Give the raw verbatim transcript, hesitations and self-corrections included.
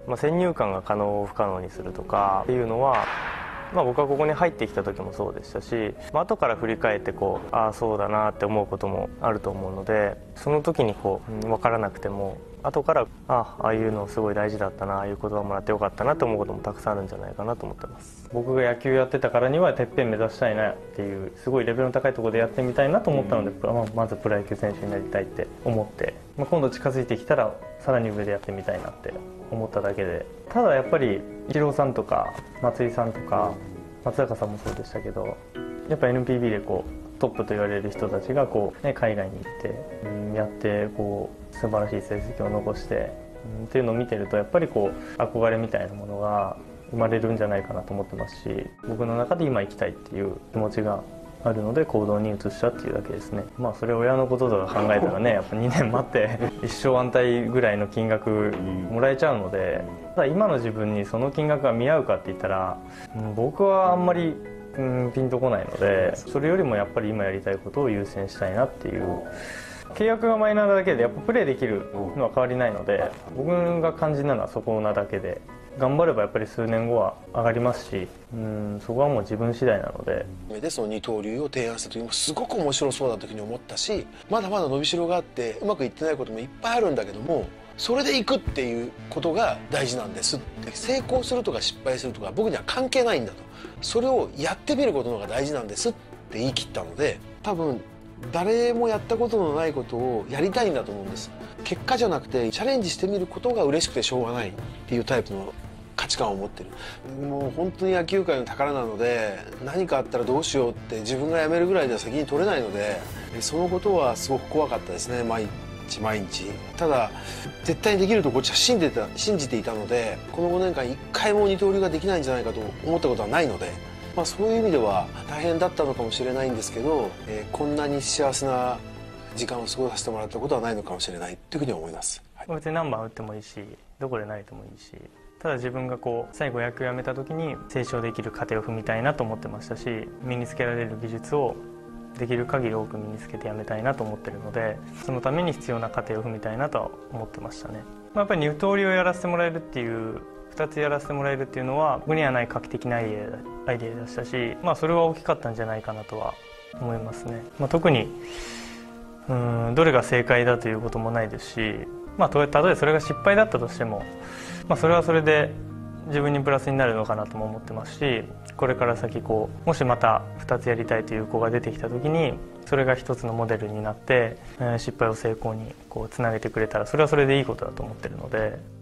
まあ、先入観が可能を不可能にするとかっていうのは、まあ、僕はここに入ってきた時もそうでしたし、まあ後から振り返ってこうああそうだなって思うこともあると思うので、その時にこう分からなくても後からあああいうのすごい大事だったな、ああいう言葉もらってよかったなと思うこともたくさんあるんじゃないかなと思ってます。僕が野球やってたからにはてっぺん目指したいなっていうすごいレベルの高いところでやってみたいなと思ったので、うんまあ、まずプロ野球選手になりたいって思って、まあ、今度近づいてきたらさらに上でやってみたいなって思っただけで、ただやっぱりイチローさんとか松井さんとか松坂さんもそうでしたけど、やっぱ エヌピービー でこうトップと言われる人たちがこう、ね、海外に行って、うん、やってこう素晴らしい成績を残して、うん、っていうのを見てるとやっぱりこう憧れみたいなものが生まれるんじゃないかなと思ってますし、僕の中で今行きたいっていう気持ちがあるので行動に移したっていうだけですね。まあそれ親のこととか考えたらね、やっぱにねん待って一生安泰ぐらいの金額もらえちゃうので、ただ今の自分にその金額が見合うかって言ったら、うん、僕はあんまり、うん、ピンとこないので、それよりもやっぱり今やりたいことを優先したいなっていう。契約がマイナーなだけでやっぱプレーできるのは変わりないので、僕が感じなのはそこなだけで、頑張ればやっぱり数年後は上がりますし、うんそこはもう自分次第なので。 でその二刀流を提案した時もすごく面白そうだというふうに思ったし、まだまだ伸びしろがあってうまくいってないこともいっぱいあるんだけども、それでいくっていうことが大事なんですって、成功するとか失敗するとか僕には関係ないんだと、それをやってみることの方が大事なんですって言い切ったので、多分誰もやったことのないことをやりたいんだと思うんです。結果じゃなくてチャレンジしてみることが嬉しくてしょうがないっていうタイプの価値観を持ってる。もう本当に野球界の宝なので、何かあったらどうしようって自分が辞めるぐらいでは責任取れないので、そのことはすごく怖かったですね、毎日毎日。ただ絶対にできるとこっちは信じてた信じていたので、このごねんかんいっかいも二刀流ができないんじゃないかと思ったことはないので、まあ、そういう意味では大変だったのかもしれないんですけど、えー、こんなに幸せな時間を過ごさせてもらったことはないのかもしれないというふうに思います、はい、 別に何番打ってもいいし、どこで投げてもいいし、ただ自分がこう最後野球をやめた時に成長できる過程を踏みたいなと思ってましたし、身につけられる技術をできる限り多く身につけてやめたいなと思ってるので、そのために必要な過程を踏みたいなとは思ってましたね。やっぱり二刀流をやらせてもらえるっていうふたつやらせてもらえるっていうのは僕にはない画期的なアイデア、アイデアでしたし、まあ、それは大きかったんじゃないかなとは思いますね。まあ、特にうんどれが正解だということもないですし、まあ、たとえそれが失敗だったとしても、まあ、それはそれで自分にプラスになるのかなとも思ってますし、これから先こうもしまたふたつやりたいという子が出てきた時にそれが一つのモデルになって、えー、失敗を成功にこうつなげてくれたらそれはそれでいいことだと思ってるので。